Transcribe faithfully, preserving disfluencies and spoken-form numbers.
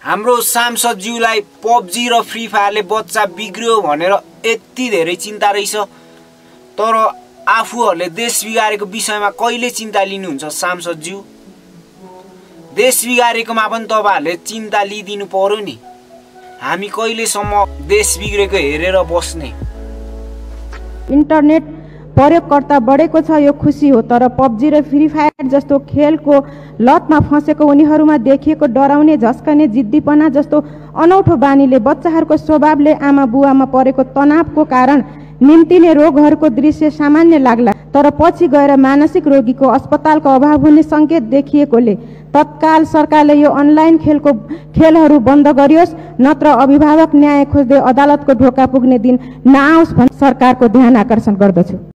हाम्रो सांसदज्यूलाई पबजी र फ्री फायरले बच्चा बिग्रियो भनेर यति धेरै चिन्ता रहेछ, तर आफूहरूले देश बिगारेको विषयमा कहिले चिन्ता लिनुहुन्छ सांसदज्यू? देश बिगारेकोमा पनि तपाईहरुले चिन्ता लिदिनु पर्यो नि। हामी कहिलेसम्म देश बिग्रेको हेरेर बस्ने? इन्टरनेट प्रयोगकर्ता बढेको छ, यो खुसी हो, तर पबजी र फ्री फायर जस्तो खेलको लतमा फँसेको उनीहरूमा देखिएको डराउने, झस्कने, जिद्दीपना जस्तो अनौठो बानीले बच्चाहरूको स्वभावले आमा बुवामा परेको तनावको कारण निम्तिने रोगहरूको दृश्य सामान्य लाग्ला, तर पछि गएर मानसिक रोगीको अस्पतालको अभाव हुने सङ्केत देखिएकोले तत्काल सरकारले यो अनलाइन खेलको खेलहरू बन्द गरियोस्, नत्र अभिभावक न्याय खोज्दै अदालतको ढोका पुग्ने दिन नआओस् भनी सरकारको ध्यान आकर्षण गर्दछु।